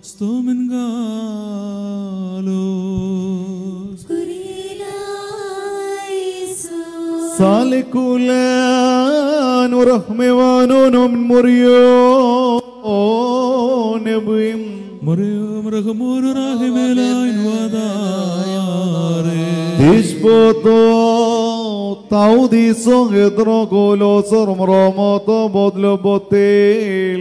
Stomen galos Salikulan urahmewanun muriyo nebim Murium rahamun rahimelain wadare Dishboto taudi song edrogolo sormromoto bodlo botel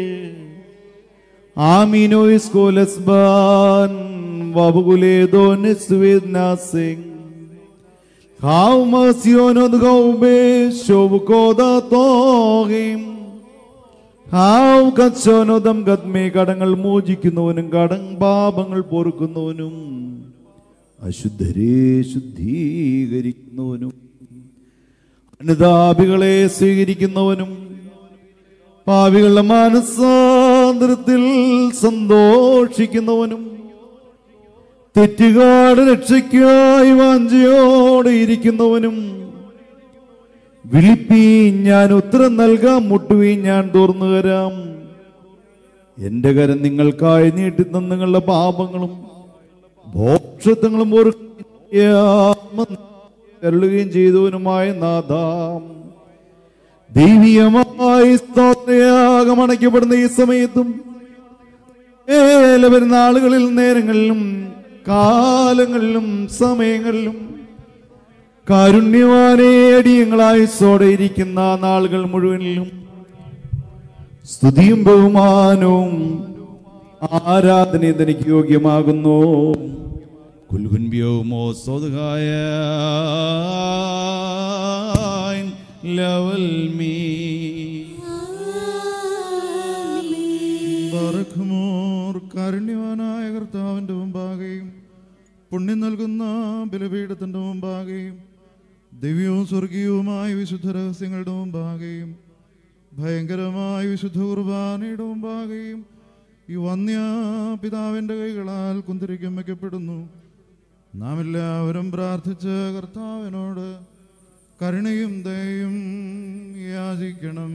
Amino iskolesban wabuguledo niswid nasing How much you know the Gobe, Shobukoda Tohim? How can Sono them got me Gadangal Mojikunon and Gadang Babangal Porkunonum? I should the Shuddhi Gerikunonum. And the Abigale Sigirikunonum Pavigal Manasandril Sando Chikinonum. തെറ്റുകാട് രക്ഷയ്ക്കായി വാഞ്ചയോടെ ഇരിക്കുന്നവനും വിളിപ്പീൻ ഞാൻ ഉത്തരം നൽകാം മുട്ടുവീൻ ഞാൻ തുറന്നു തരാം എന്റെ കരം നിങ്ങൾക്കായി നീട്ടുന്ന നിങ്ങളുടെ പാപങ്ങളും ഭോക്ഷത്വങ്ങളും കരുളുകയും ചെയ്തവനുമായ നാഥാം ദൈവീയമായി സ്തോത്രയാഗം അണയ്ക്കപ്പെടുന്ന ഈ സമയത്തും വരുന്ന ആളുകളിൽ നേരങ്ങളിലും കാലങ്ങളിലും സമയങ്ങളിലും കാരുണ്യവാനേ അടിയങ്ങളായി സോടെയിരിക്കുന്ന നാളുകൾ മുഴുവനിലും സ്തുതിയും ബഹുമാനവും ആരാധനയും തനിക്ക് യോഗ്യമാകുന്നു കുൽഹുൻബിയോമോ സ്വതകായ ലവൽ മീ കാരുണ്യവാനായ കർത്താവിന്റെ മുമ്പാകെയും പുണ്യം നൽകുന്ന ബലിപീഠത്തിന്റെ മുമ്പാകെയും ദിവ്യവും സ്വർഗീയവുമായ വിശുദ്ധ രഹസ്യങ്ങളുടെ മുമ്പാകെയും ഭയങ്കരമായ വിശുദ്ധ കുർബാനയുടെ മുമ്പാകെയും ഈ വന്യ പിതാവിന്റെ കൈകളാൽ കുന്തിരിക്കം വയ്ക്കപ്പെടുന്നു. നാം എല്ലാവരും പ്രാർത്ഥിച്ച് കർത്താവിനോട് കരുണയും ദയയും യാചിക്കണം.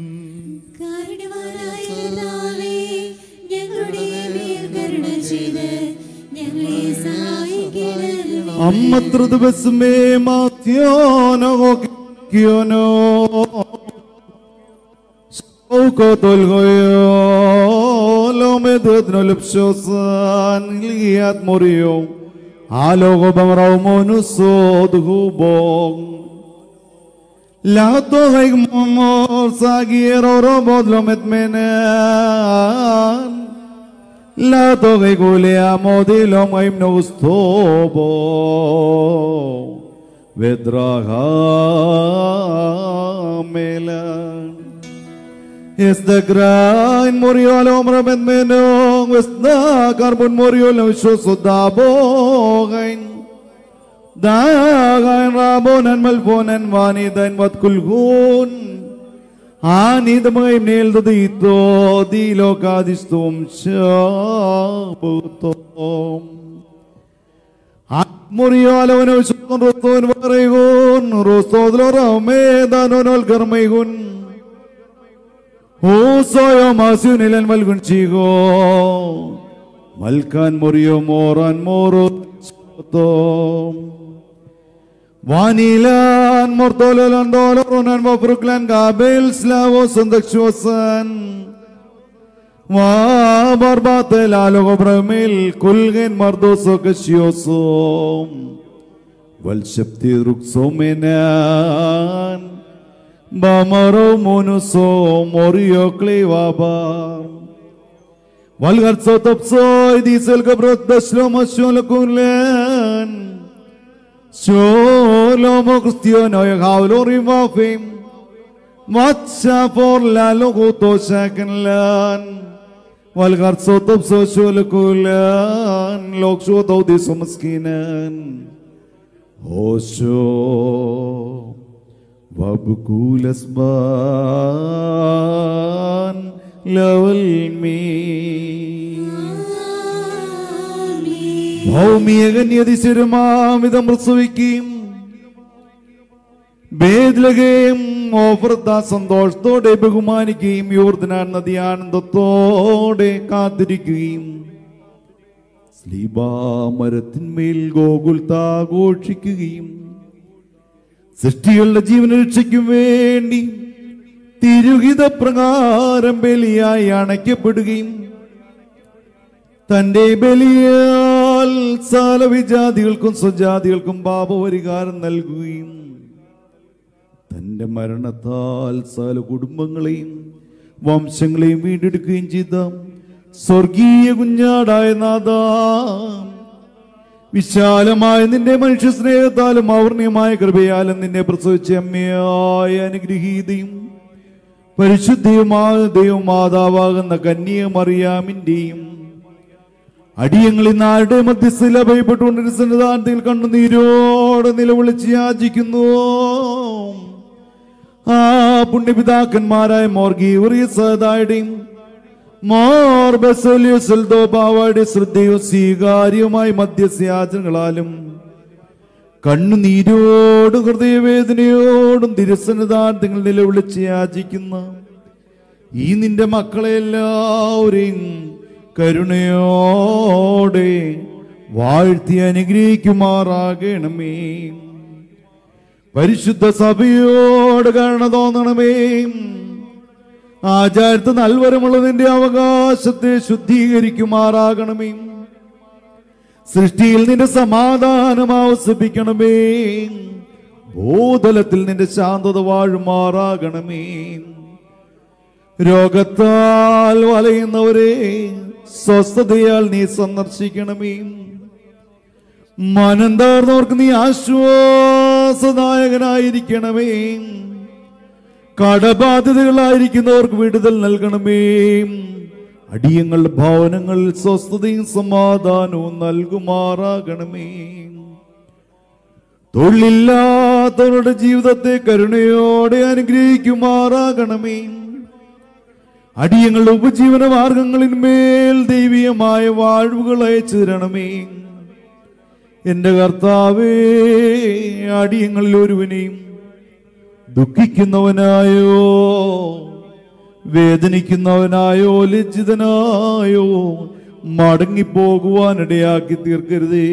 അമ്മത്രത് ബസ്മേ മാത്യോനോ കിയോനോ സൗകതൽഗയോ ലോമെദുദ്നോ ലപ്ഷോസാൻ ലിയാത് മോറിയോ ആലോഗോ ബമറൗമോനുസോദ്ഹുബോങ് ലാത്തോ ഹൈഗ്മോർ സാഗിയറോ റോബോദ്ലോമെത് മെനാൻ La toge golea modilo maim nostobo vedraha melan es the grain moriol omra ben menong es da carbon moriol shoso dabo gain da gain rabonan malbonan vani dain wat kulgun Anidamay nil dito di lokadistum shabutom Muriala when I was on Roton Varegon Rostodra Medanon Olgarmegun Who saw your Masunil and Malgunchigo Malkan Murio Moran Moro Vanilan Mortolan Doloron and Vapruklan Gabel Slavos and the Chosan Va Barbatel Alogobramil Kulgen Mardoso Kashioso Valshapti Ruxomenan Bamaro Monuso Morio Clevabar Valgar Sotopsoy Diesel Gabrot Daslomasolakulan Solo Cristiano y Jaulo Rivafim Matcha por la logoto Shakenlan Valgar Sotop Sociolakulan Loksho Dodi Somaskinan Osho Vabukulasban Lawalmi ഭൗമികന്യതിശരമാമിതം പ്രസവിക്കുകയും Bethlehem ഓഫർത്ത സന്തോഷത്തോടെ ബഹുമാനിക്കുകയും യോർദാൻ നദി ആനന്ദത്തോടെ കാത്തിരിക്കുകയും സ്ലീബാമരത്തിന്മേൽ ഗോകുൽത്താ ഘോഷിക്കുകയും സൃഷ്ടികളുടെ ജീവന രക്ഷയ്ക്കും വേണ്ടി തിരുഹിത പ്രകാരം ബലിയായി അണയ്ക്കപ്പെടുകയും തന്റെ ബലിയാൽ സകല വിജാതികൾക്കും സ്വജാതികൾക്കും പാപപരിഹാരം നൽകുകയും തന്റെ മരണത്താൽ സകല കുടുംബങ്ങളെയും വംശങ്ങളെയും വീണ്ടെടുക്കുകയും ചെയ്ത സ്വർഗീയ കുഞ്ഞാടായ നാഥാ, വിശാലമായ നിന്റെ മനുഷ്യ സ്നേഹത്താലും അവർണ്യമായ കൃപയാലും നിന്നെ പ്രസവിച്ച അമ്മയായ അനുഗ്രഹീതയും പരിശുദ്ധയുമായ ദൈവമാതാവാകുന്ന കന്യക മറിയാമിന്റെയും അടിയങ്ങളിൽ നിന്ന് ആരുടെ മധ്യസ്ഥയിൽ അഭയപ്പെട്ടുകൊണ്ടിരുന്ന സന്നിധാനത്തിൽ കണ്ണുനീരോടെ നിലവിളിച്ച് യാചിക്കുന്നു. ആ പുണ്യപിതാക്കന്മാരായ മോർഗീവറിയസദായുടെയും മോർ ബസോലിയോസൽദോബാവയുടെ ശ്രദ്ധയോ സ്വീകാര്യമായ മധ്യസ്ഥയാചനകളാലും കണ്ണുനീരോടും ഹൃദയവേദനയോടും തിരുസന്നിധാനത്തിൽ നിലവിളിച്ച് യാചിക്കുന്ന ഈ നിന്റെ മക്കളെ എല്ലാവരെയും കരുണയോടെ വാഴ്ത്തി അനുഗ്രഹിക്കുമാറാകണമേ. പരിശുദ്ധ സഭയോട് കരുണ തോന്നണമേ. ആചാരത്ത് നൽവരമുള്ള നിന്റെ അവകാശത്തെ ശുദ്ധീകരിക്കുമാറാകണമേ. സൃഷ്ടിയിൽ നിന്റെ സമാധാനം ആവസിപ്പിക്കണമേ. ഭൂതലത്തിൽ നിന്റെ ശാന്തത വാഴുമാറാകണമേ. രോഗത്താൽ വലയുന്നവരെ സ്വസ്ഥതയാൽ നീ സന്ദർശിക്കണമേ. മനം താർന്നവർക്ക് നീ ആശ്വാസദായകനായിരിക്കണമേ. കടബാധിതകളായിരിക്കുന്നവർക്ക് വിടുതൽ നൽകണമേ. അടിയങ്ങളുടെ ഭവനങ്ങളിൽ സ്വസ്ഥതയും സമാധാനവും നൽകുമാറാകണമേ. തൊഴിലില്ലാത്തവരുടെ ജീവിതത്തെ കരുണയോടെ അനുഗ്രഹിക്കുമാറാകണമേ. അടിയങ്ങളുടെ ഉപജീവന മാർഗങ്ങളിന്മേൽ ദൈവീയമായ വാഴ്വുകൾ അയച്ചു തരണമേ. എന്റെ കർത്താവേ, അടിയങ്ങളിൽ ഒരുവനെയും ദുഃഖിക്കുന്നവനായോ വേദനിക്കുന്നവനായോ ലജ്ജിതനായോ മടങ്ങിപ്പോകുവാനിടയാക്കി തീർക്കരുതേ.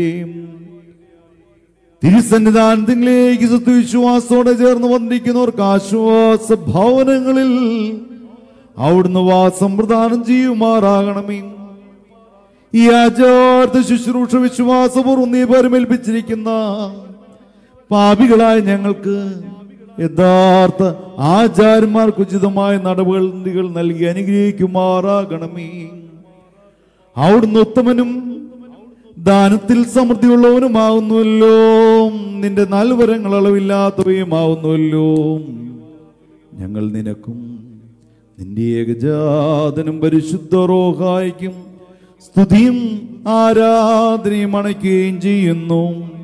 തിരുസന്നിധാനത്തിലേക്ക് സത്യവിശ്വാസത്തോടെ ചേർന്ന് വന്നിരിക്കുന്നവർക്ക് ആശ്വാസ ഭവനങ്ങളിൽ അവിടുന്ന് വാസം പ്രദാനം ചെയ്യുമാറാകണമേ. ഈ ആചാർത്ത ശുശ്രൂഷ വിശ്വാസപൂർവ്വം നീ പരിമേൽപ്പിച്ചിരിക്കുന്ന പാപികളായ ഞങ്ങൾക്ക് യഥാർത്ഥ ആചാര്യന്മാർക്ക് ഉചിതമായ നടപടികൾ നൽകി അനുഗ്രഹിക്കുമാറാകണമേ. അവിടുന്ന് ഉത്തമനും ദാനത്തിൽ സമൃദ്ധിയുള്ളവനുമാവുന്നുവല്ലോ. നിന്റെ നൽവരങ്ങൾ അളവില്ലാത്തവയുമാവുന്നുവല്ലോ. ഞങ്ങൾ നിനക്കും നിന്റെ ഏകജാതനും പരിശുദ്ധ റോഹായിക്കും സ്തുതിയും ആരാധനയും അണയ്ക്കുകയും ചെയ്യുന്നു.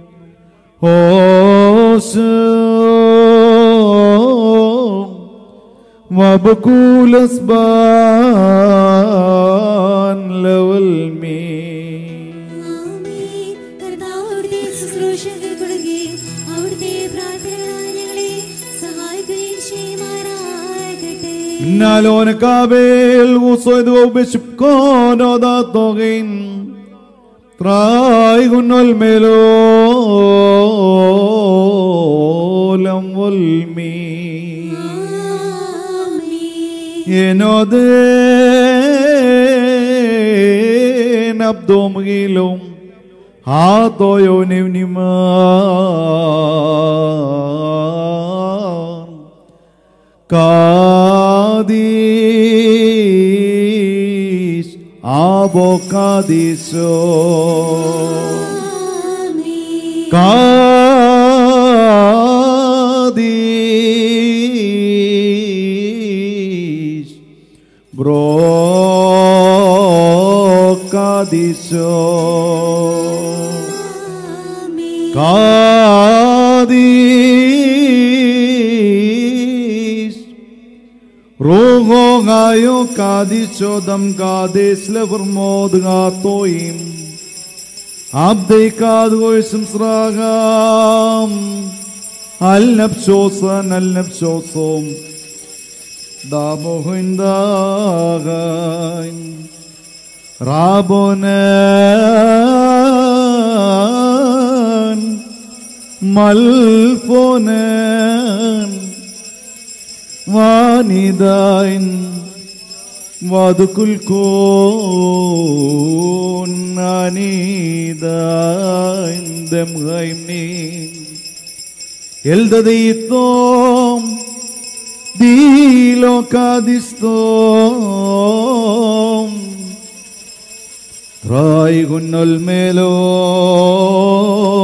Nalonakabel usoido bishkono da togin traigunol melolam volmi enode nabdom gilom hatoyo nevnima Kadis Abokadiso Kadis Brokadiso Rogo gayo kadiso dam kades levermod gatoim Abde kadgoisum sragam Al napsosom Damo hindagan Rabone Malfonen Vanidain Vadukulkon Anidain Demgaimnin Eldaditom Dilocadistom Traigun al melon